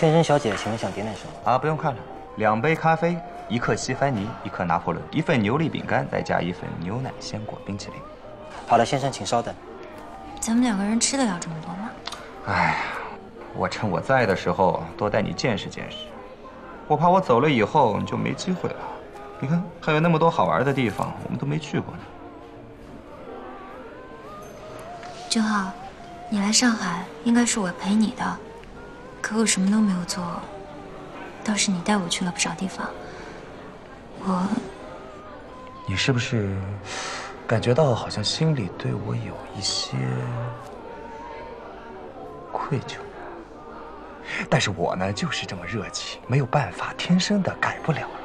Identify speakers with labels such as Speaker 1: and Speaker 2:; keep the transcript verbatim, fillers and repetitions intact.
Speaker 1: 先生小姐，请问想点点什么？
Speaker 2: 啊，不用看了，两杯咖啡，一克西番尼，一克拿破仑，一份牛粒饼干，再加一份牛奶鲜果冰淇淋。
Speaker 1: 好的，先生，请稍等。
Speaker 3: 咱们两个人吃得了这么多吗？
Speaker 2: 哎呀，我趁我在的时候多带你见识见识，我怕我走了以后你就没机会了。你看，还有那么多好玩的地方，我们都没去过呢。
Speaker 3: 君浩，你来上海应该是我陪你的，可我什么都没有做，倒是你带我去了不少地方。我，
Speaker 2: 你是不是感觉到好像心里对我有一些愧疚？但是我呢，就是这么热情，没有办法，天生的改不了了。